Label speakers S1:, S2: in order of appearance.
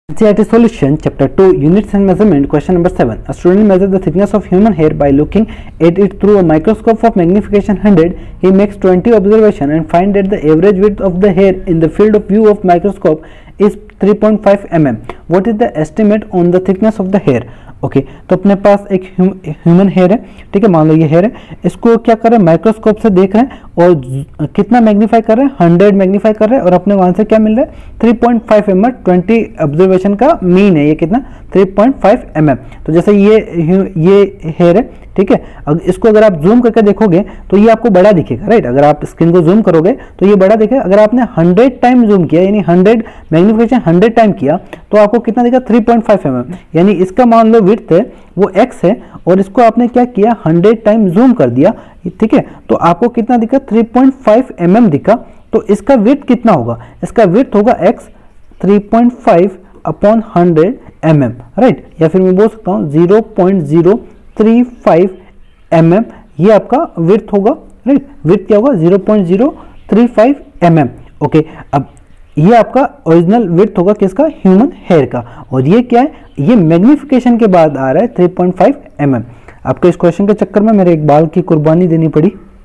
S1: NCERT solution chapter 2 units and measurement question number 7. A student measures the thickness of human hair by looking at it through a microscope of magnification 100. He makes 20 observations and finds that the average width of the hair in the field of view of microscope is 3.5 mm. What is the estimate on the thickness of the hair? Okay तो अपने पास एक human hair है, ठीक है, मान लो ये hair है, इसको क्या कर रहे हैं, माइक्रोस्कोप से देख रहे हैं और कितना मैग्नीफाई कर रहे हैं, 100 मैग्नीफाई कर रहे हैं और अपने को आंसर क्या मिल रहा है 3.5 mm। 20 ऑब्जर्वेशन का मीन है ये कितना 3.5 mm। तो जैसे ये हेयर है, ठीक है, इसको अगर आप जूम करके देखोगे तो ये आपको बड़ा दिखेगा, राइट। अगर आप स्क्रीन को जूम करोगे तो ये बड़ा दिखेगा। अगर आपने 100 टाइम जूम किया यानी 100 मैग्नीफिकेशन 100 टाइम किया तो आपको कितना दिखा 3.5 mm। यानी इसका मान लो विड्थ है वो x है और इसको आपने क्या किया 100 टाइम जूम कर दिया, ठीक है, तो आपको कितना दिखा 3.5 mm दिखा। तो इसका विड्थ कितना होगा, इसका विड्थ होगा x 3.5 अपॉन 100 mm, राइट। या फिर मैं बोल सकता हूँ 0.035 mm ये आपका विड्थ होगा, राइट। विड्थ क्या होगा 0.035 mm। ओके, अब ये आपका ओरिजिनल विड्थ होगा किसका, ह्यूमन हेयर का, और ये क्या है, ये मैग्निफिकेशन के बाद आ रहा है 3.5 mm। आपको इस क्वेश्चन के चक्कर में मेरे एक बाल की कुर्बानी देनी पड़ी।